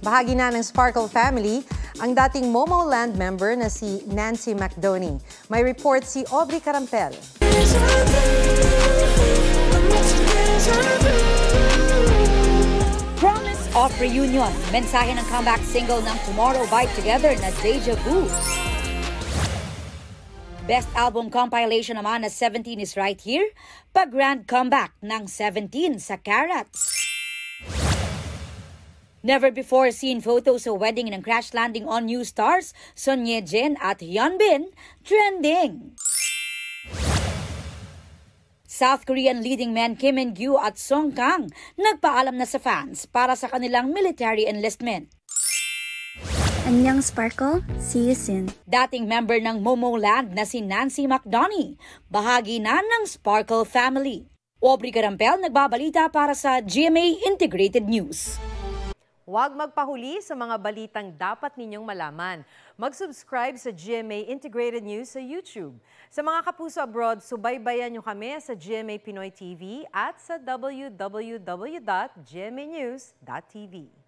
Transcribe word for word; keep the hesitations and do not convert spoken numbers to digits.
Bahagi na ng Sparkle family ang dating Momo Land member na si Nancy McDonnie. May report si Aubrey Carampel. Promise of reunion. Mensahe ng comeback single ng Tomorrow by Together na Deja Vu. Best album compilation naman na seventeen is right here. Pag-grand comeback ng seventeen sa Carats. Never before seen photos sa wedding ng crash landing on new stars, Son Ye-jin at Hyunbin, trending. South Korean leading men Kim In-gyu at Song Kang nagpaalam na sa fans para sa kanilang military enlistment. Annyeong Sparkle, see you soon. Dating member ng Momo Land na si Nancy McDonnie, bahagi na ng Sparkle family. Aubrey Carampel nagbabalita para sa G M A Integrated News. Huwag magpahuli sa mga balitang dapat ninyong malaman. Mag-subscribe sa G M A Integrated News sa YouTube. Sa mga kapuso abroad, subaybayan nyo kami sa G M A Pinoy T V at sa w w w dot g m a news dot t v.